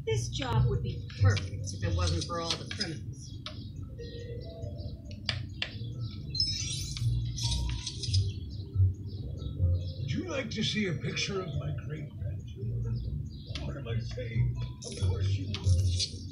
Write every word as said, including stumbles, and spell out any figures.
This job would be perfect if it wasn't for all the criminals. Would you like to see a picture of my great grandchildren? What am I saying? Of course you would.